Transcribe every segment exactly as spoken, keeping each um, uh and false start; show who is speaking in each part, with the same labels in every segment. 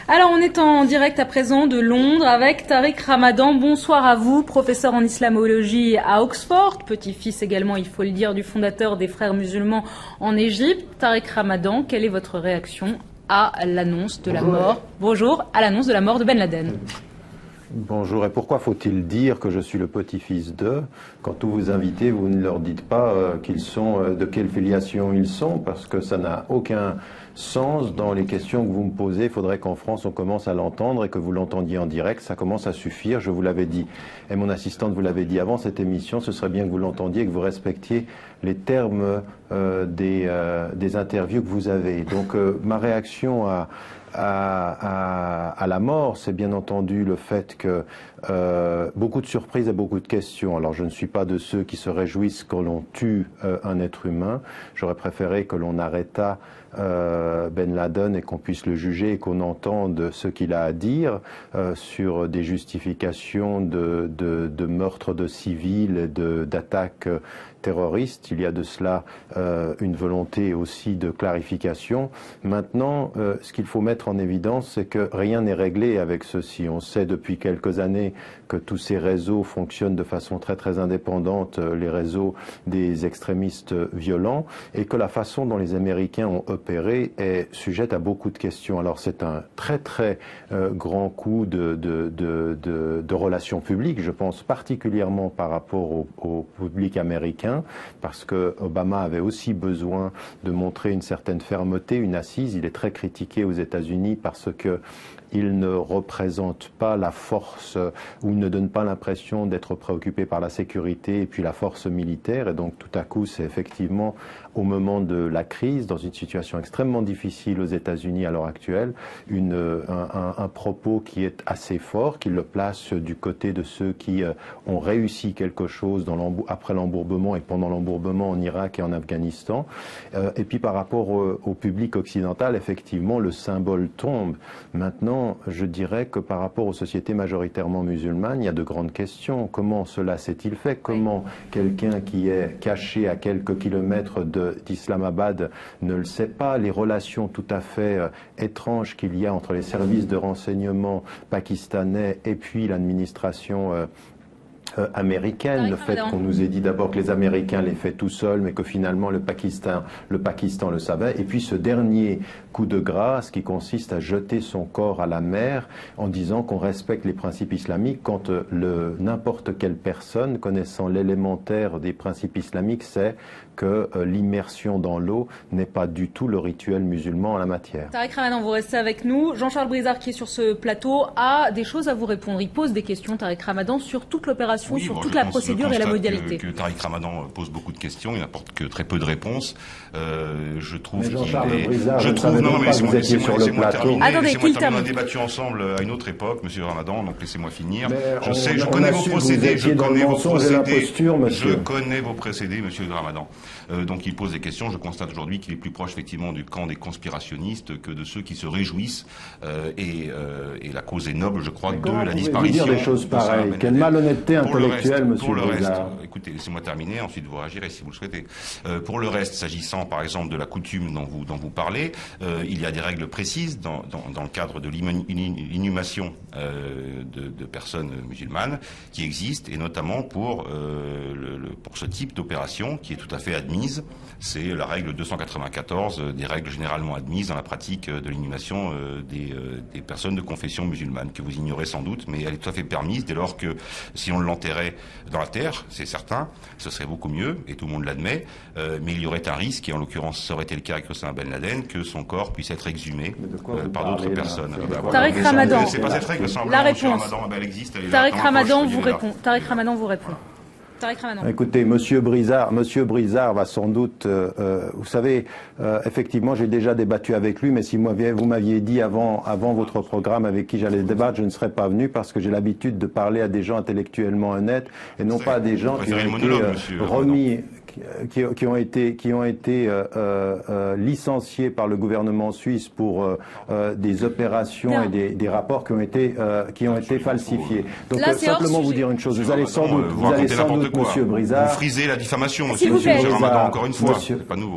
Speaker 1: Alors, on est en direct à présent de Londres avec Tariq Ramadan. Bonsoir à vous, professeur en islamologie à Oxford, petit-fils également, il faut le dire, du fondateur des Frères musulmans en Égypte. Tariq Ramadan, quelle est votre réaction à l'annonce de la mort Bonjour, à l'annonce de la mort de Ben Laden.
Speaker 2: Bonjour, et pourquoi faut-il dire que je suis le petit-fils d'eux quand tous vos invités, vous ne leur dites pas euh, qu'ils sont, euh, de quelle filiation ils sont, parce que ça n'a aucun sens dans les questions que vous me posez. Il faudrait qu'en France on commence à l'entendre et que vous l'entendiez en direct, ça commence à suffire, je vous l'avais dit. Et mon assistante vous l'avait dit avant cette émission, ce serait bien que vous l'entendiez et que vous respectiez les termes euh, des, euh, des interviews que vous avez. Donc euh, ma réaction à À, à, à la mort, c'est bien entendu le fait que euh, beaucoup de surprises et beaucoup de questions. Alors je ne suis pas de ceux qui se réjouissent que l'on tue euh, un être humain. J'aurais préféré que l'on arrêtât euh, Ben Laden et qu'on puisse le juger et qu'on entende ce qu'il a à dire euh, sur des justifications de, de, de meurtres de civils, de, d'attaques terroristes. Il y a de cela euh, une volonté aussi de clarification. Maintenant, euh, ce qu'il faut mettre en évidence, c'est que rien n'est réglé avec ceci. On sait depuis quelques années que tous ces réseaux fonctionnent de façon très très indépendante, les réseaux des extrémistes violents, et que la façon dont les Américains ont opéré est sujette à beaucoup de questions. Alors c'est un très très euh, grand coup de, de, de, de, de relations publiques, je pense particulièrement par rapport au, au public américain, parce que Obama avait aussi besoin de montrer une certaine fermeté, une assise. Il est très critiqué aux États-Unis parce que il ne représente pas la force, ou il ne donne pas l'impression d'être préoccupé par la sécurité et puis la force militaire. Et donc tout à coup, c'est effectivement au moment de la crise, dans une situation extrêmement difficile aux États-Unis à l'heure actuelle, une, un, un, un propos qui est assez fort, qui le place du côté de ceux qui euh, ont réussi quelque chose dans l'embou- après l'embourbement et pendant l'embourbement en Irak et en Afghanistan. Euh, et puis par rapport au, au public occidental, effectivement, le symbole tombe. Maintenant, je dirais que par rapport aux sociétés majoritairement musulmanes, il y a de grandes questions. Comment cela s'est-il fait? Comment quelqu'un qui est caché à quelques kilomètres de, d'Islamabad ne le sait pas? Les relations tout à fait euh, étranges qu'il y a entre les services de renseignement pakistanais et puis l'administration euh, Euh, américaine, le fait qu'on nous ait dit d'abord que les Américains les fait tout seuls, mais que finalement le Pakistan, le Pakistan le savait, et puis ce dernier coup de grâce qui consiste à jeter son corps à la mer en disant qu'on respecte les principes islamiques quand euh, le, n'importe quelle personne connaissant l'élémentaire des principes islamiques sait que euh, l'immersion dans l'eau n'est pas du tout le rituel musulman en la matière.
Speaker 1: Tariq Ramadan, vous restez avec nous. Jean-Charles Brizard, qui est sur ce plateau, a des choses à vous répondre. Il pose des questions, Tariq Ramadan, sur toute l'opération,
Speaker 3: oui,
Speaker 1: sur
Speaker 3: bon,
Speaker 1: toute la
Speaker 3: pense,
Speaker 1: procédure et la modalité.
Speaker 3: Que, que Tariq Ramadan pose beaucoup de questions, il n'apporte que très peu de réponses. Euh, je trouve
Speaker 2: mais Jean-Charles
Speaker 3: qu'il est...
Speaker 2: Brizard,
Speaker 3: je
Speaker 2: je
Speaker 3: trouve, non, mais
Speaker 2: laissez-moi
Speaker 3: terminer.
Speaker 1: Attendez,
Speaker 3: laissez-moi terminer. On
Speaker 1: termine.
Speaker 3: a débattu ensemble à une autre époque, Monsieur Ramadan, donc laissez-moi finir.
Speaker 2: Mais
Speaker 3: je
Speaker 2: on,
Speaker 3: sais, je
Speaker 2: on
Speaker 3: connais vos procédés, je connais vos procédés, je connais vos procédés, Monsieur Ramadan. Euh, donc il pose des questions. Je constate aujourd'hui qu'il est plus proche effectivement du camp des conspirationnistes que de ceux qui se réjouissent. Euh, et, euh, et la cause est noble, je crois, de la disparition.
Speaker 2: Dire des choses pareilles. Quelle malhonnêteté intellectuelle, Monsieur
Speaker 3: Pour le reste,
Speaker 2: Brizard.
Speaker 3: écoutez, laissez-moi terminer, ensuite vous réagirez si vous le souhaitez. Euh, pour le reste, s'agissant par exemple de la coutume dont vous, dont vous parlez, euh, il y a des règles précises dans, dans, dans le cadre de l'inhumation euh, de, de personnes musulmanes qui existent, et notamment pour, euh, le, le, pour ce type d'opération qui est tout à fait admise. C'est la règle deux cent quatre-vingt-quatorze, euh, des règles généralement admises dans la pratique de l'inhumation euh, des, euh, des personnes de confession musulmane, que vous ignorez sans doute, mais elle est tout à fait permise dès lors que si on l'enterrait dans la terre, c'est certain, ce serait beaucoup mieux, et tout le monde l'admet, euh, mais il y aurait un risque, et en l'occurrence ça aurait été le cas avec Osama Ben Laden, que son corps puisse être exhumé euh, par d'autres personnes.
Speaker 1: Ah bah, voilà. Tariq Ramadan,
Speaker 3: c'est pas cette règle, semble,
Speaker 1: la réponse.
Speaker 3: Ramadan, ben, elle existe, elle est
Speaker 1: Tariq
Speaker 3: là,
Speaker 1: Ramadan
Speaker 3: poche,
Speaker 1: vous répond. Tariq Ramadan vous répond. Tariq Ramadan.
Speaker 2: Écoutez, Monsieur Brizard, Monsieur Brizard va sans doute, euh, euh, vous savez, euh, effectivement, j'ai déjà débattu avec lui, mais si moi, vous m'aviez dit avant, avant votre programme avec qui j'allais débattre, je ne serais pas venu parce que j'ai l'habitude de parler à des gens intellectuellement honnêtes et non pas à des gens qui ont été euh, remis, qui, qui ont été, qui ont été euh, euh, licenciés par le gouvernement suisse pour euh, euh, des opérations non. et des, des rapports qui ont été, euh, qui ont été falsifiés. Donc
Speaker 1: Là,
Speaker 2: euh, simplement vous dire une chose, vous allez sans doute,
Speaker 3: vous,
Speaker 2: vous allez sans doute,
Speaker 3: quoi.
Speaker 2: Monsieur Brizard,
Speaker 3: vous frisez la diffamation,
Speaker 1: S'il
Speaker 3: Monsieur
Speaker 1: vous plaît.
Speaker 3: Ramadan, encore une fois,
Speaker 2: Monsieur...
Speaker 3: c'est pas nouveau.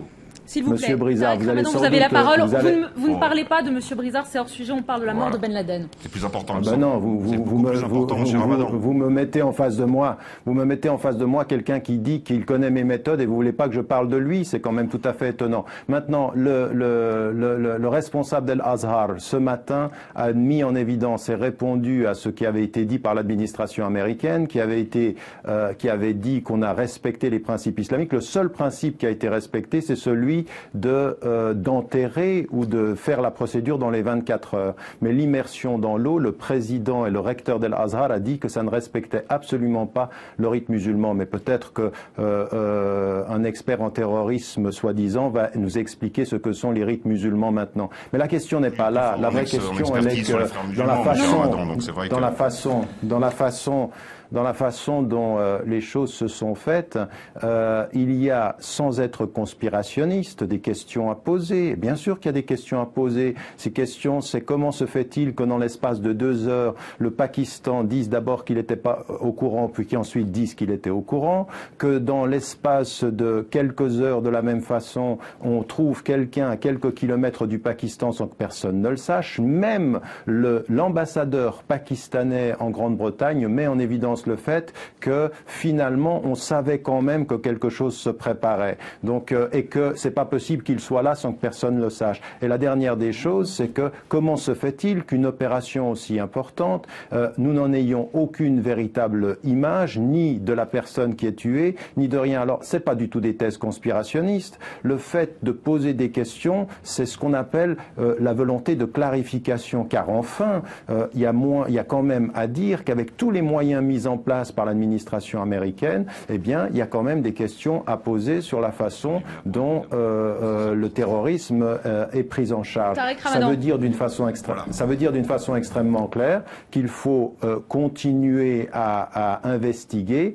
Speaker 1: S'il vous
Speaker 2: Monsieur
Speaker 1: plaît.
Speaker 2: Brizard, vous, allez
Speaker 1: vous
Speaker 2: sans
Speaker 1: avez la
Speaker 2: doute,
Speaker 1: parole.
Speaker 2: Vous, allez...
Speaker 1: vous, ne, vous oh. ne parlez pas de Monsieur Brizard, c'est hors sujet, on parle de la mort
Speaker 3: voilà.
Speaker 1: de Ben Laden.
Speaker 3: C'est plus important.
Speaker 2: Ah ben non, vous, vous, vous, me, vous, vous, vous me mettez en face de moi, vous me mettez en face de moi quelqu'un qui dit qu'il connaît mes méthodes et vous voulez pas que je parle de lui, c'est quand même tout à fait étonnant. Maintenant, le, le, le, le, le responsable d'Al Azhar ce matin a mis en évidence et répondu à ce qui avait été dit par l'administration américaine, qui avait été, euh, qui avait dit qu'on a respecté les principes islamiques. Le seul principe qui a été respecté, c'est celui de euh, d'enterrer ou de faire la procédure dans les vingt-quatre heures. Mais l'immersion dans l'eau, le président et le recteur d'Al Azhar a dit que ça ne respectait absolument pas le rite musulman. Mais peut-être que euh, euh, un expert en terrorisme, soi-disant, va nous expliquer ce que sont les rites musulmans maintenant. Mais la question n'est pas là. La vraie question, elle est que dans la façon, dans la façon, dans la façon dans la façon dont euh, les choses se sont faites, euh, il y a, sans être conspirationniste, des questions à poser. Bien sûr qu'il y a des questions à poser. Ces questions, c'est comment se fait-il que dans l'espace de deux heures, le Pakistan dise d'abord qu'il n'était pas au courant, puis qu'ensuite dise qu'il était au courant, que dans l'espace de quelques heures, de la même façon, on trouve quelqu'un à quelques kilomètres du Pakistan sans que personne ne le sache. Même le, l'ambassadeur pakistanais en Grande-Bretagne met en évidence le fait que finalement on savait quand même que quelque chose se préparait, donc euh, et que c'est pas possible qu'il soit là sans que personne le sache. Et la dernière des choses, c'est que comment se fait-il qu'une opération aussi importante, euh, nous n'en ayons aucune véritable image, ni de la personne qui est tuée, ni de rien. Alors c'est pas du tout des thèses conspirationnistes. Le fait de poser des questions, c'est ce qu'on appelle euh, la volonté de clarification, car enfin euh, il y a moins, il y a quand même à dire qu'avec tous les moyens mis en en place par l'administration américaine, eh bien, il y a quand même des questions à poser sur la façon dont euh, euh, le terrorisme euh, est pris en charge. Ça veut dire d'une façon extrême, ça veut dire d'une façon extrêmement claire qu'il faut euh, continuer à, à investiguer,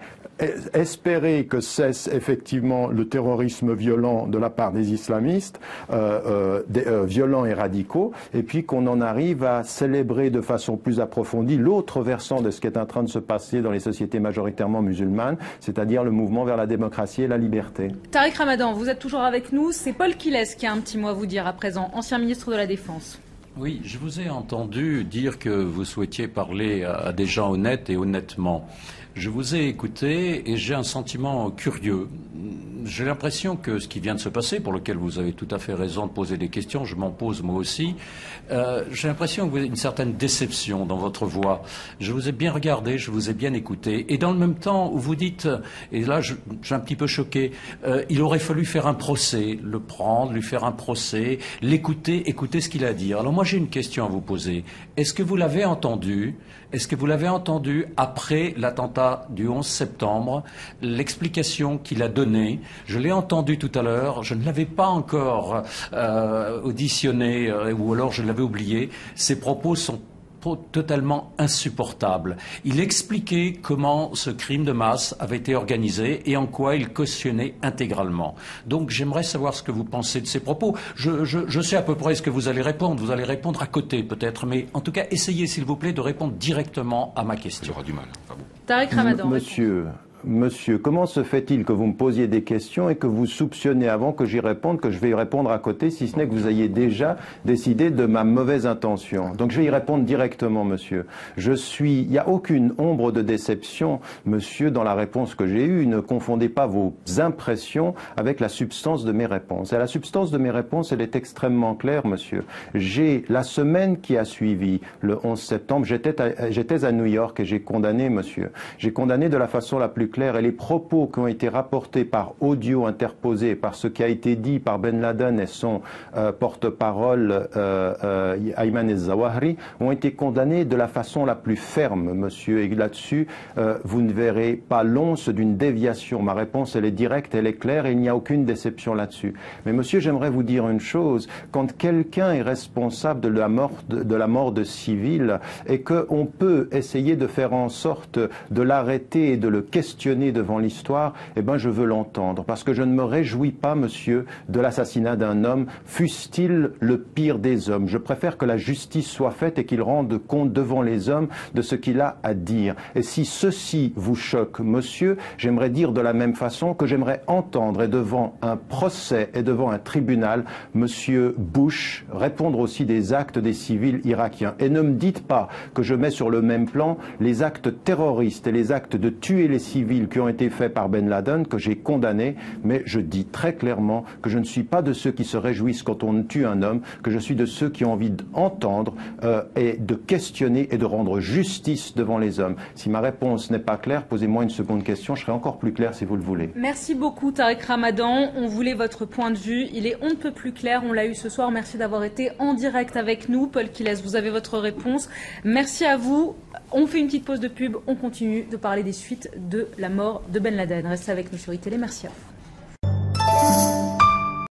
Speaker 2: espérer que cesse effectivement le terrorisme violent de la part des islamistes, euh, euh, des, euh, violents et radicaux, et puis qu'on en arrive à célébrer de façon plus approfondie l'autre versant de ce qui est en train de se passer dans les sociétés majoritairement musulmanes, c'est-à-dire le mouvement vers la démocratie et la liberté.
Speaker 1: Tariq Ramadan, vous êtes toujours avec nous. C'est Paul Quilles qui a un petit mot à vous dire à présent, ancien ministre de la Défense.
Speaker 4: Oui, je vous ai entendu dire que vous souhaitiez parler à des gens honnêtes et honnêtement. Je vous ai écouté et j'ai un sentiment curieux. J'ai l'impression que ce qui vient de se passer, pour lequel vous avez tout à fait raison de poser des questions, je m'en pose moi aussi, euh, j'ai l'impression que vous avez une certaine déception dans votre voix. Je vous ai bien regardé, je vous ai bien écouté. Et dans le même temps, vous dites, et là je, je suis un petit peu choqué, euh, il aurait fallu faire un procès, le prendre, lui faire un procès, l'écouter, écouter ce qu'il a à dire. Alors moi j'ai une question à vous poser. Est-ce que vous l'avez entendu ? Est-ce que vous l'avez entendu après l'attentat du onze septembre, l'explication qu'il a donnée? Je l'ai entendu tout à l'heure, je ne l'avais pas encore euh, auditionné euh, ou alors je l'avais oublié. Ses propos sont totalement insupportable. Il expliquait comment ce crime de masse avait été organisé et en quoi il cautionnait intégralement. Donc j'aimerais savoir ce que vous pensez de ces propos. Je, je, je sais à peu près ce que vous allez répondre. Vous allez répondre à côté peut-être, mais en tout cas essayez s'il vous plaît de répondre directement à ma question.
Speaker 3: J'aurai du mal. Ah bon.
Speaker 1: Tariq Ramadan.
Speaker 2: Monsieur. Monsieur, comment se fait-il que vous me posiez des questions et que vous soupçonnez avant que j'y réponde, que je vais y répondre à côté, si ce n'est que vous ayez déjà décidé de ma mauvaise intention? Donc je vais y répondre directement, monsieur. Je suis, il n'y a aucune ombre de déception, monsieur, dans la réponse que j'ai eue. Ne confondez pas vos impressions avec la substance de mes réponses. Et la substance de mes réponses, elle est extrêmement claire, monsieur. J'ai, la semaine qui a suivi le onze septembre, j'étais à, j'étais à New York et j'ai condamné, monsieur. J'ai condamné de la façon la plus claire, et les propos qui ont été rapportés par audio interposé, par ce qui a été dit par Ben Laden et son euh, porte-parole euh, euh, Ayman el-Zawahri ont été condamnés de la façon la plus ferme, monsieur. Et là-dessus, euh, vous ne verrez pas l'once d'une déviation. Ma réponse, elle est directe, elle est claire et il n'y a aucune déception là-dessus. Mais monsieur, j'aimerais vous dire une chose. Quand quelqu'un est responsable de la mort de, de la mort de civils et qu'on peut essayer de faire en sorte de l'arrêter et de le questionner questionner devant l'histoire, eh ben, je veux l'entendre. Parce que je ne me réjouis pas, monsieur, de l'assassinat d'un homme, fût-il le pire des hommes. Je préfère que la justice soit faite et qu'il rende compte devant les hommes de ce qu'il a à dire. Et si ceci vous choque, monsieur, j'aimerais dire de la même façon que j'aimerais entendre, et devant un procès et devant un tribunal, monsieur Bush répondre aussi des actes des civils irakiens. Et ne me dites pas que je mets sur le même plan les actes terroristes et les actes de tuer les civils qui ont été faits par Ben Laden, que j'ai condamnés, mais je dis très clairement que je ne suis pas de ceux qui se réjouissent quand on tue un homme, que je suis de ceux qui ont envie d'entendre euh, et de questionner et de rendre justice devant les hommes. Si ma réponse n'est pas claire, posez-moi une seconde question, je serai encore plus clair si vous le voulez.
Speaker 1: Merci beaucoup Tariq Ramadan, on voulait votre point de vue, il est on ne peut plus clair, on l'a eu ce soir, merci d'avoir été en direct avec nous. Paul Quilles, vous avez votre réponse. Merci à vous. On fait une petite pause de pub, on continue de parler des suites de la mort de Ben Laden. Restez avec nous sur iTélé, merci à vous.